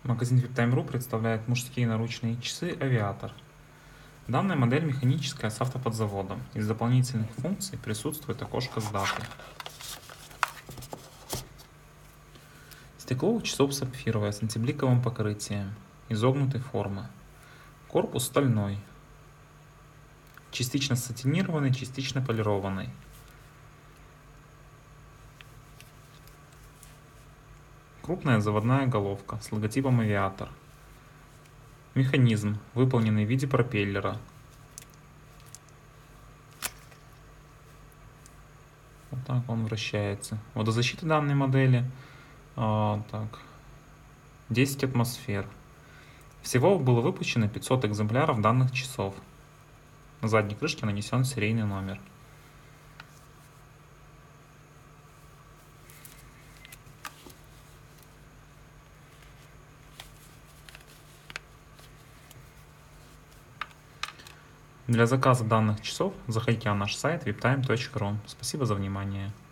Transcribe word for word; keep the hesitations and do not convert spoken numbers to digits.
Магазин виптайм точка ру представляет мужские наручные часы «Авиатор». Данная модель механическая с автоподзаводом. Из дополнительных функций присутствует окошко с датой. Стекло у часов сапфировое с антибликовым покрытием, изогнутой формы. Корпус стальной, частично сатинированный, частично полированный. Крупная заводная головка с логотипом «Авиатор». Механизм, выполненный в виде пропеллера. Вот так он вращается. Водозащита данной модели а, так, десять атмосфер. Всего было выпущено пятьсот экземпляров данных часов. На задней крышке нанесен серийный номер. Для заказа данных часов заходите на наш сайт виптайм точка ру. Спасибо за внимание.